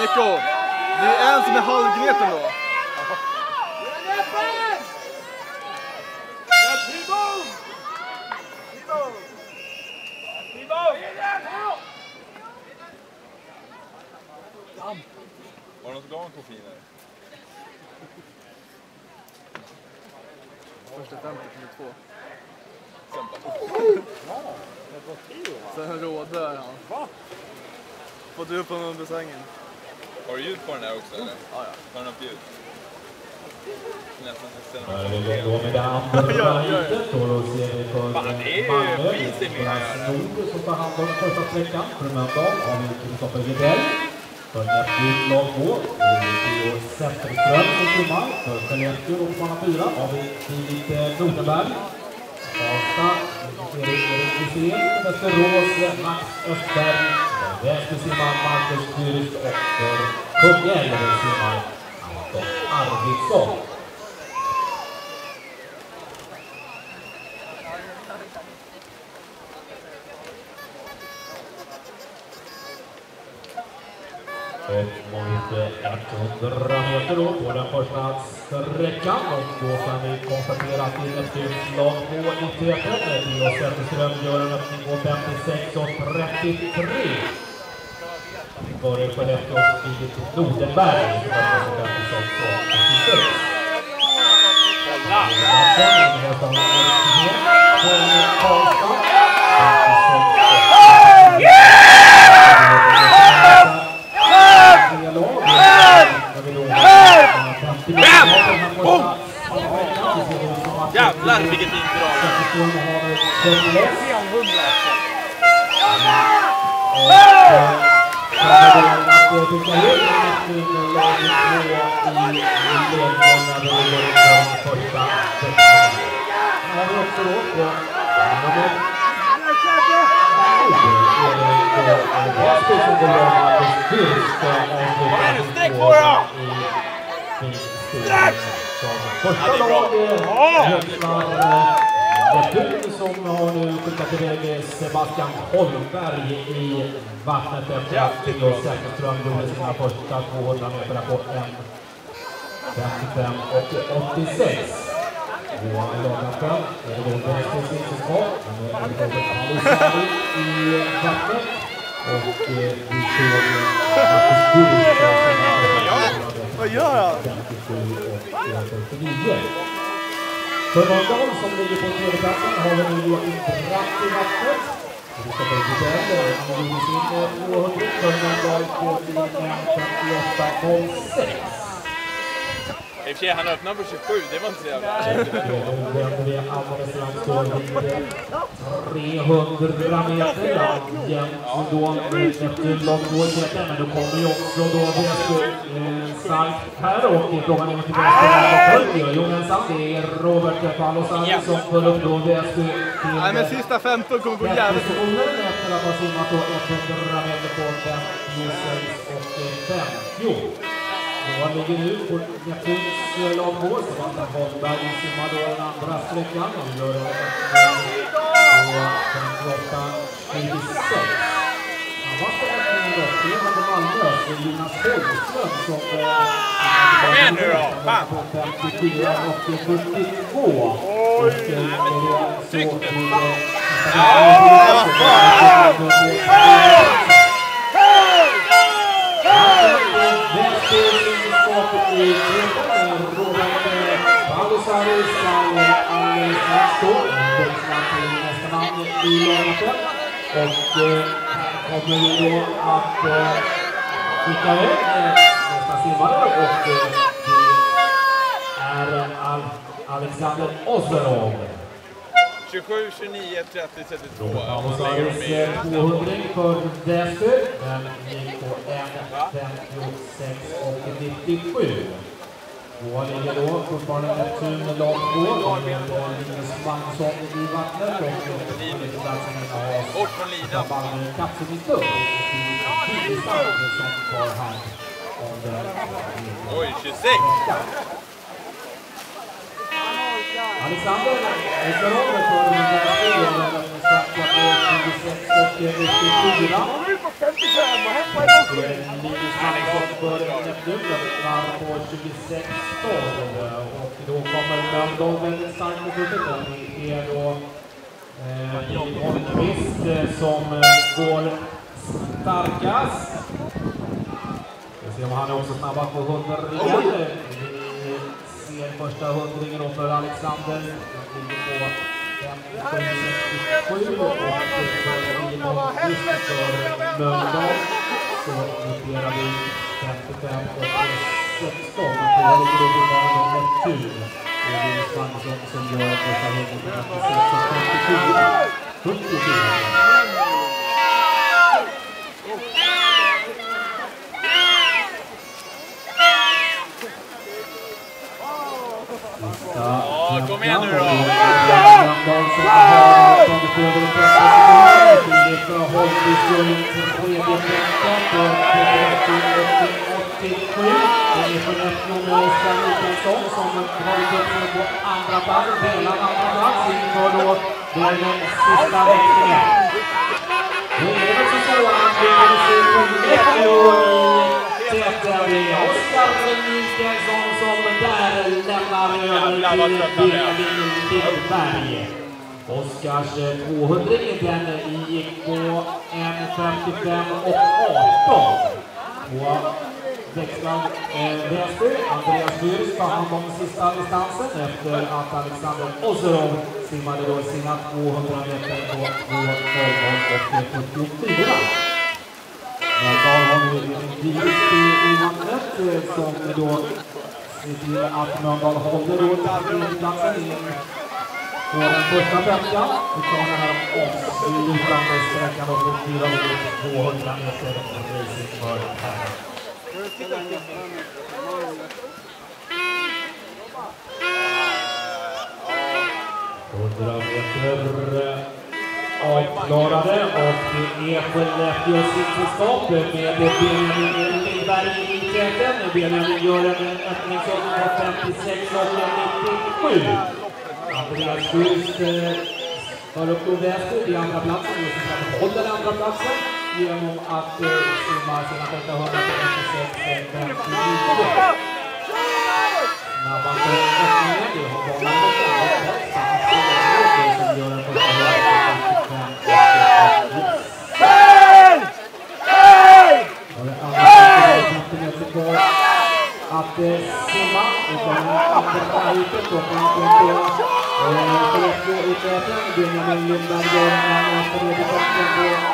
Nico, det är en som är halvgneten då. Var det någon som gav en koffein här? Första 50 till 2. Sen rådör han. Va? Fått upp honom under sängen. Har du ljud på den här också eller? Ja. Har den upp ljud? Nästan så ställer man. Det är det andra hitet. Då ser vi för Malmö. Nord som tar hand om första sträckan. För Mölndal har vi Kristoffer Widell. För Näsby lag 2. Theo Zetterström som simmar. För Skellefteå och bana 4 har vi Filip Nordenberg. Karlstad, Erik Hysén, Västerås, Max Östberg. Väster simmar Marcus Fyrst och för Kungälv simmar Anton Arvidsson. Och mot 100 meter då på den första sträckan. Och då kan vi konstatera att det är ett lag på i täten. Theo Zetterström gör en öppning på 56,33. För Skellefteå Filip Nordenberg som är på 56,86. Jävlar vilket fint drag. Sträck på då! Sträck! Första laget som har nu skickat iväg Sebastian Holmberg i vattnet efter att Theo Zetterström gjorde sina första 200 meter på 1:55,86. Johan Lagerström är det då Västers insättskap. Han är Alisari i vattnet. Och vi såg Marcus Fyrst. Vad gör han? 57,49. För Mölndal som ligger på tredjeplatsen har vi nu Joakim Bratt i vattnet. Vi ska börja till den. Han gjorde sin 200 för Mölndal på 58,06. I och för sig, han öppnade på 27, det var inte så jävla. Nu vänder vi alldeles strax då vid 300 meter. Jämt då efter lag 2 i täten, men då kommer ju också då Väster starkt här och frågan är till Väster. Johansson, det är Robert Palosari som får upp då Väster till... Nej, men sista 15 kommer gå jävligt fort. Efter att ha simmat då 100 meter på 56,50. Johan ligger nu på Neptuns lag 2. Sebastian Holmberg simmar då den andra sträckan. Han gör en öppning på 58,26. Han var på öppningen då. Det hade Malmö. Det är Jonas Holmström som... Kom igen nu då! Fan! På 54,42. Tryck! I Robert Palosari ska alldeles strax stå. Till nästa man i laget. Och kommer vi då att skicka iväg nästa simmare. Och det är Alexander Ozerov. 27, 29, 30, 32. Palosari 200 för Väster. Den gick på 1:56,97. Då ligger då fortfarande Neptun lag 2 med Linus Magnusson i vattnet och platsen har bort från linan. Ballen kapseln i stund. Som tar hand om den. Oj, 26! Alexander Österholm för den starka på 26 och 94. Linus Magnusson för Neptun var på 26 och då kommer Mölndal väldigt starkt på slutet. Det är då Holmqvist som går starkast. Vi ser om han är också snabbast på 100-ringen. Vi ser första 100-ringen då för Alexander. Den ligger på 5,67 och för Holmqvist för Mölndal. Så noterar vi 55 och 16. Och då ligger det på Neptun. Det är Linus Magnusson som gör första 100-ringen på 6,54. 74. Kom igen nu då! Oskar Mikaelsson som där lämnar över till Berg. Oskars 200 den gick på 1,55 och 18. På växlar vänster. Andreas Fyrs tar hand om sista distansen efter att Alexander Ozerov simmade då sina 200 meter på 2,12 och 74. Mölndal har nu en direkt i vattnet som då ser till att Mölndal håller då platsen på den första veckan. Vi tar den här avslutande sträckan och för 400 meter racing för här. 100 meter avklarade och det är Skellefteås sällskap med Benjamin Lindberg i täten. Benjamin gör en öppningsåt på 56 och 97. Andreas Fyrs tar upp då väster i andra platsen och så håller den andra platsen genom att simma sina första 100 på 56 och 59. Snabbast öppningen, det har banan och som gör en första 100 att simma utan andra utet och Skellefteå utöver Benjamin Lindberg gör en tredje platsen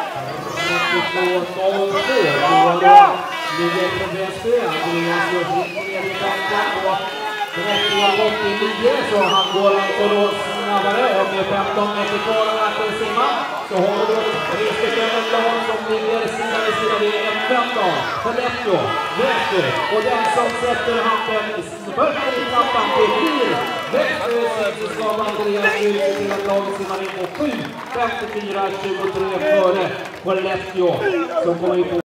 på 32,02 och då ligger på väster Andreas gör sin tredje platsen på 30,89 så han går alltså då snabbare och med 15 meter kvar att simma så har vi då respektive lag som ligger sida vid sida vid en Mölndal, Skellefteå, väster och den som sätter handen först i trappan det blir västersällskap Andreas Fyrs till att laget simmar in på 7,54,23 före Skellefteå som kommer in på